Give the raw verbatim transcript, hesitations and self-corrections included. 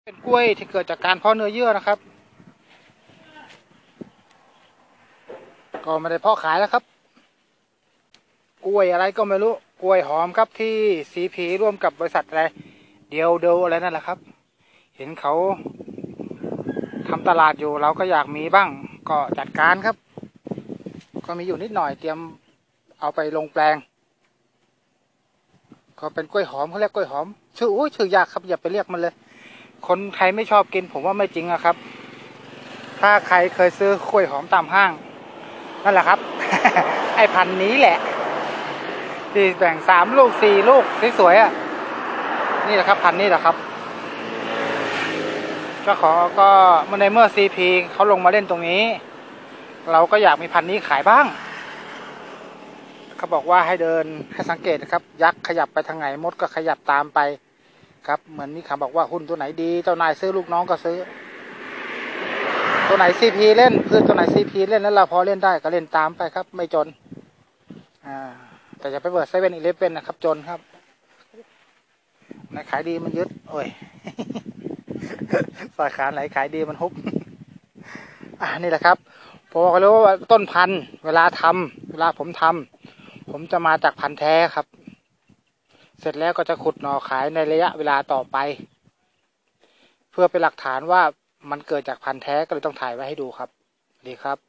เป็นกล้วยที่เกิดจากการเพาะเนื้อเยื่อนะครับก็ไม่ได้เพาะขายแล้วครับกล้วยอะไรก็ไม่รู้กล้วยหอมครับที่ซีพีร่วมกับบริษัทอะไรเดียวเดียวอะไรนั่นแหละครับเห็นเขาทำตลาดอยู่เราก็อยากมีบ้างก็จัดการครับก็มีอยู่นิดหน่อยเตรียมเอาไปลงแปลงก็เป็นกล้วยหอมเขาเรียกกล้วยหอมชื่ออุ้ยชื่อยากครับอย่าไปเรียกมันเลยคนใครไม่ชอบกินผมว่าไม่จริงอะครับถ้าใครเคยซื้อกล้วยหอมตามห้างนั่นแหละครับ ไอพันนี้แหละที่แบ่งสามลูกสี่ลูกสวยๆอ่ะนี่แหละครับพันนี้แหละครับก็ขอก็เมื่อในเมื่อซีพีเขาลงมาเล่นตรงนี้เราก็อยากมีพันนี้ขายบ้างเขาบอกว่าให้เดินให้สังเกตนะครับยักษ์ขยับไปทางไหนมดก็ขยับตามไปครับเหมือนมีคำบอกว่าหุ้นตัวไหนดีเจ้านายซื้อลูกน้องก็ซื้อตัวไหนซีพีเล่นพืชตัวไหนซีพีเล่นแล้วเราพอเล่นได้ก็เล่นตามไปครับไม่จนอ่าแต่จะไปเปิดเซเว่นอีเลฟเว่นนะครับจนครับไหนขายดีมันยึดโอ้ย สาขาไหนขายดีมันฮุบ อ่านี่แหละครับผมบอกเลยว่าต้นพันธุ์เวลาทำเวลาผมทำผมจะมาจากพันธุ์แท้ครับเสร็จแล้วก็จะขุดหน่อขายในระยะเวลาต่อไปเพื่อเป็นหลักฐานว่ามันเกิดจากพันธุ์แท้ก็เลยต้องถ่ายไว้ให้ดูครับดีครับ